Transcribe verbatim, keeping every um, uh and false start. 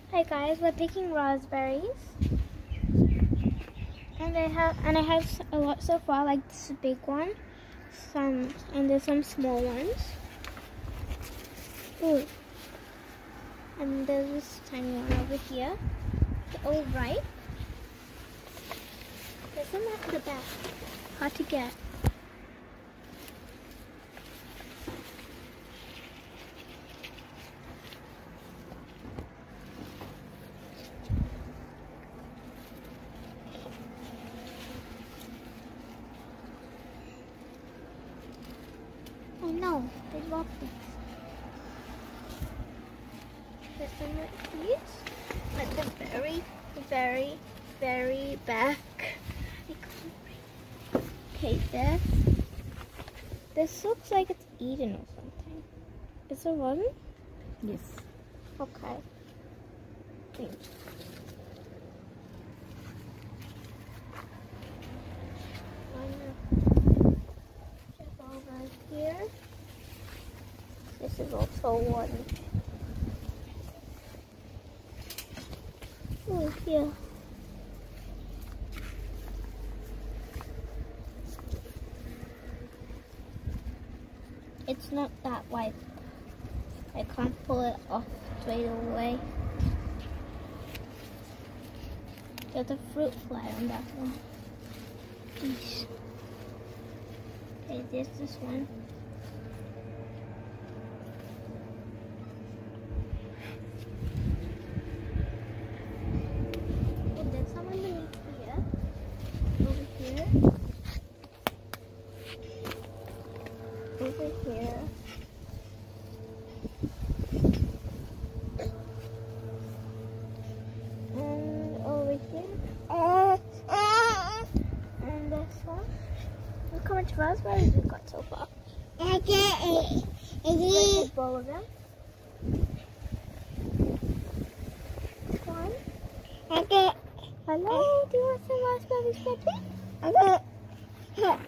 Hi guys, we're picking raspberries, and I have and I have a lot so far. Like this big one, some and there's some small ones. Ooh, and there's this tiny one over here. They're all ripe. There's some at the back, hard to get. Oh no, they locked it. There's some like these at the very, very, very back. Okay, this. This looks like it's eaten or something. Is it rotten? Yes. Okay. Thanks. Over here. This is also one. Oh, here. It's not that wide. I can't pull it off straight away. There's a fruit fly on that one. Eesh. Okay, there's this one. Oh, there's some underneath here. Over here. Over here. And over here. And this one. Look how much raspberries we've got so far. I get it. There's a bowl of them. One. I get. Hello, do you want some raspberries, Peppy? I get.